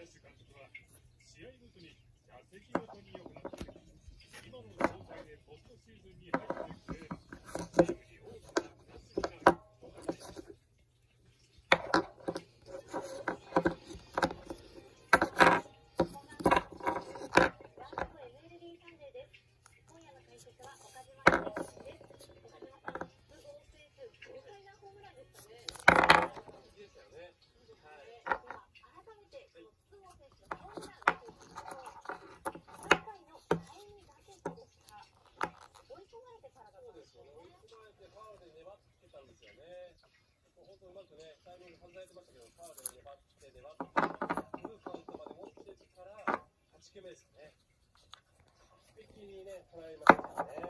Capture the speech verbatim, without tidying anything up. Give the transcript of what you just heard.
ャッシュ監督は試合ごとに打席ごとに良くなっている。今の状態でポストシーズンに入ってくれればチームに大きなプラスになると語りました。うまくね、タイミング外されてましたけど、ファウルで粘って粘ってフルカウントまで持ってからはち球目ですかね。完璧にね捉えましたね。